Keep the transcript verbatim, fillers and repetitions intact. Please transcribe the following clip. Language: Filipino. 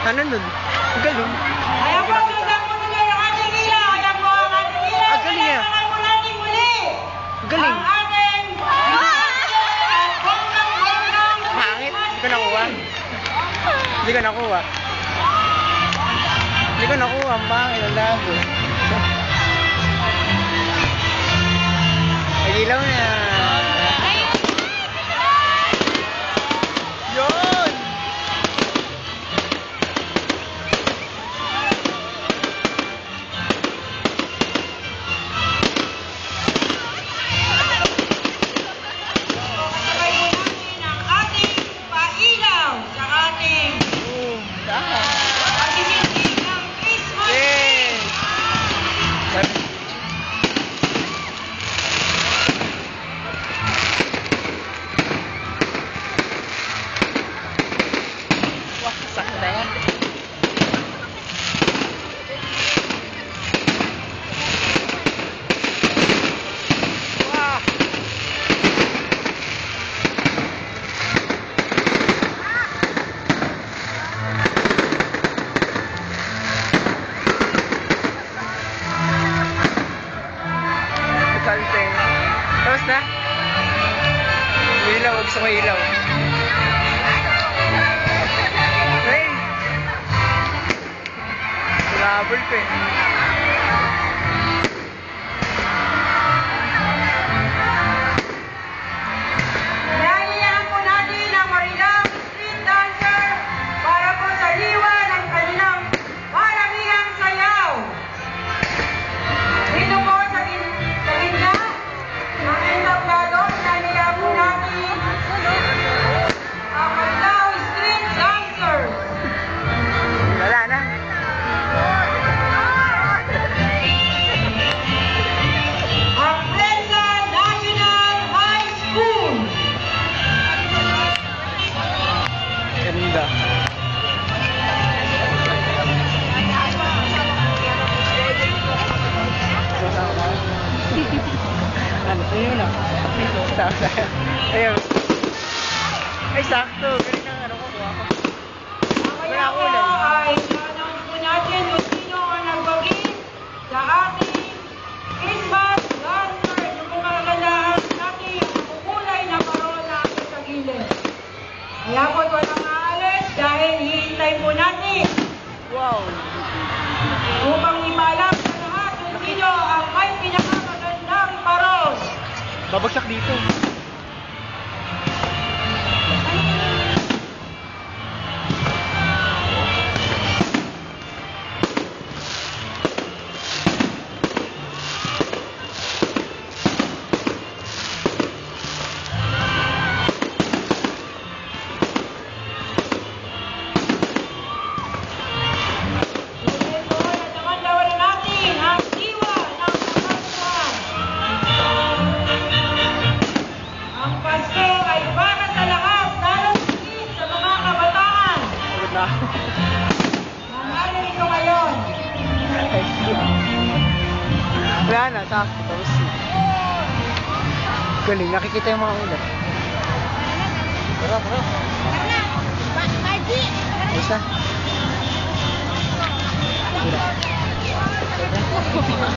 Ano nun? Ang galing. Ayan po, tulad po nila yung ating ilaw. Ayan po ang ating ilaw. Ang galing niya. Kailangan po natin muli. Ang galing. Ang ating bonggang-bonggang. Pangit. Hindi ko nakuha. Hindi ko nakuha. Hindi ko nakuha. Ang pangit. Ang labo. Nagilaw na. Yun! Tapos na? Ilaw, gusto ko ilaw. Hey! Labol ko eh. Dahilihan po natin ang Marilao Street Dancer para po sa liwa ng kanilang maramihan sayaw. Dito po sa, sa gitna, ang entablado, dahilihan po natin ang Marilao Street Dancer. Wala na. Ang Prensa National High School. Ganda. Ano po yun ah? Ayun. Ay, sakto. Galing ang ano ko. Kuha ko. Mamaya po ay announce po natin kung sino ang nagbagi sa ating Christmas lantern. Yung po magagandahan natin ang kukulay na parola sa gilid. Kaya po walang aalis dahil hihintay po natin Wow. upang ipaalam sa lahat kung sino ang may pinakamagandang parol. Babagsak dito. Tuloy po na namandawan natin ang diwa ng kapaskuhan. Ang Pasko ay para sa lahat, lalo higit sa mga kabataan. Pagod na ako. Nangyari ito ngayon. Wala na. Sakto. Tapos. Galing. Nakikita yung mga ulat. Tara, tara. Isa.